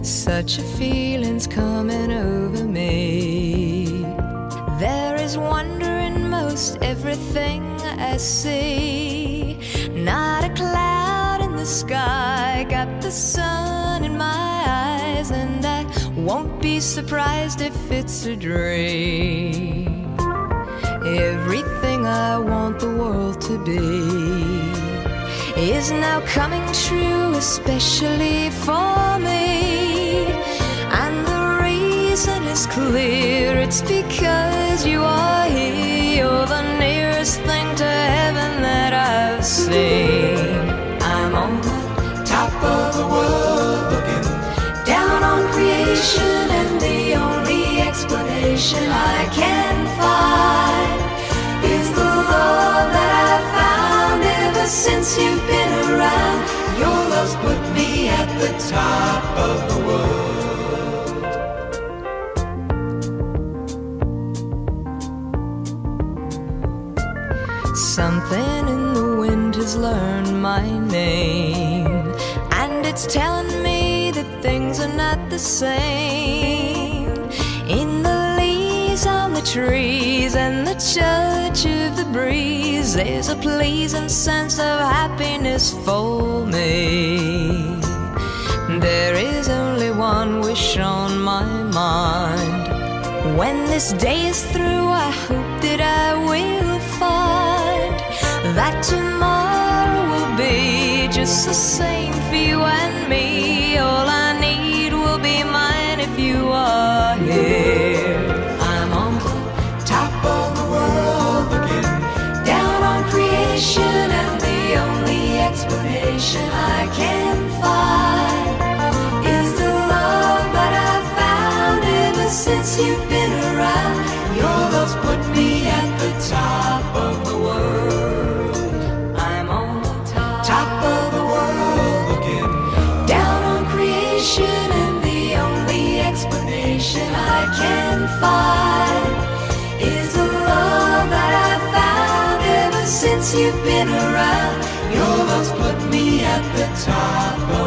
Such a feeling's coming over me. There is wonder in most everything I see. Not a cloud in the sky, got the sun in my eyes, and I won't be surprised if it's a dream. Everything I want the world to be is now coming true, especially for me. And the reason is clear, it's because you are here. You're the nearest thing to heaven that I've seen. I'm on the top of the world, looking down on creation, and the only explanation I can find is the love that I've found ever since you've been around. Your love's put me at the top of the world. Something in the wind has learned my name, and it's telling me that things are not the same. In the leaves on the trees and the touch of the breeze, there's a pleasing sense of happiness for me. There is only one wish on my mind. When this day is through, I hope that I will find that tomorrow will be just the same for you and me. All I need will be mine if you are here. I'm on the top of the world, looking down on creation, and the only explanation I can find is the love that I've found ever since you've been around. Your love's put me at the top of the world. I'm on the top of the world, looking down on creation, and the only explanation I can find is the love that I've found ever since you've been around. Your love's put me at the top of